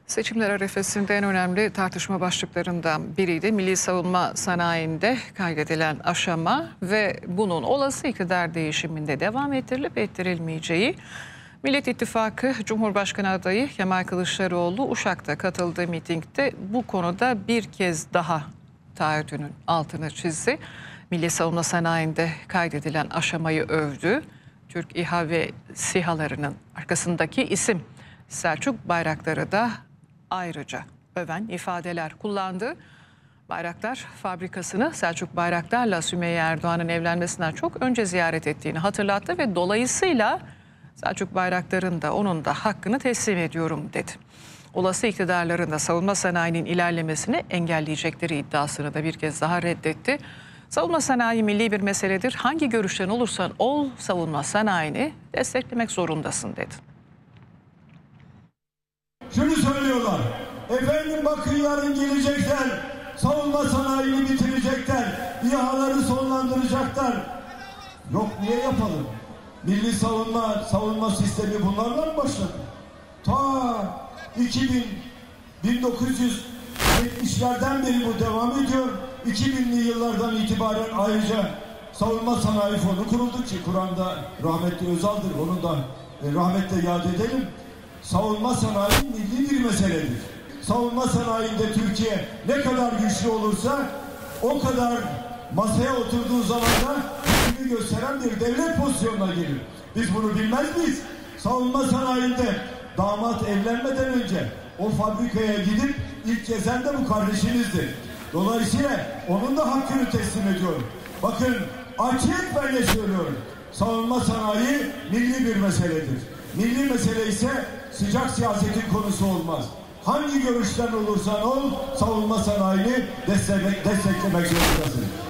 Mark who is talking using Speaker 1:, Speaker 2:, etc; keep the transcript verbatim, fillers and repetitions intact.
Speaker 1: Seçimler arifesinde en önemli tartışma başlıklarından biriydi. Milli savunma sanayinde kaydedilen aşama ve bunun olası iktidar değişiminde devam ettirilip ettirilmeyeceği. Millet İttifakı Cumhurbaşkanı adayı Kemal Kılıçdaroğlu Uşak'ta katıldığı mitingde bu konuda bir kez daha taahhütünün altını çizdi. Milli savunma sanayinde kaydedilen aşamayı övdü. Türk İHA ve SİHA'larının arkasındaki isim Selçuk Bayraktar'ı da ayrıca öven ifadeler kullandı. Bayraktar fabrikasını Selçuk Bayraktar'la Sümeyye Erdoğan'ın evlenmesinden çok önce ziyaret ettiğini hatırlattı ve dolayısıyla Selçuk Bayraktar'ın da onun da hakkını teslim ediyorum dedi. Olası iktidarların da savunma sanayinin ilerlemesini engelleyecekleri iddiasını da bir kez daha reddetti. Savunma sanayi milli bir meseledir. Hangi görüşten olursan ol savunma sanayini desteklemek zorundasın dedi.
Speaker 2: Şunu söylüyorlar. Efendim bakın yarın gelecekler. Savunma sanayini bitirecekler. İHA'ları sonlandıracaklar. Yok niye yapalım? Milli savunma, savunma sistemi bunlarla mı başladı? Ta iki bin, bin dokuz yüz yetmişlerden beri bu devam ediyor. iki binli yıllardan itibaren ayrıca savunma sanayi fonu kuruldu ki Kur'an'da rahmetli Özal'dır. Onu da e, rahmetle yad edelim. Savunma sanayi milli bir meseledir. Savunma sanayinde Türkiye ne kadar güçlü olursa o kadar masaya oturduğu zaman da gücünü gösteren bir devlet pozisyonuna gelir. Biz bunu bilmez miyiz? Savunma sanayinde damat evlenmeden önce o fabrikaya gidip ilk gezen de bu kardeşinizdir. Dolayısıyla onun da hakkını teslim ediyorum. Bakın açık ben de söylüyorum. Savunma sanayi milli bir meseledir. Milli mesele ise sıcak siyasetin konusu olmaz. Hangi görüşten olursan ol savunma sanayini desteklemek zorundasın.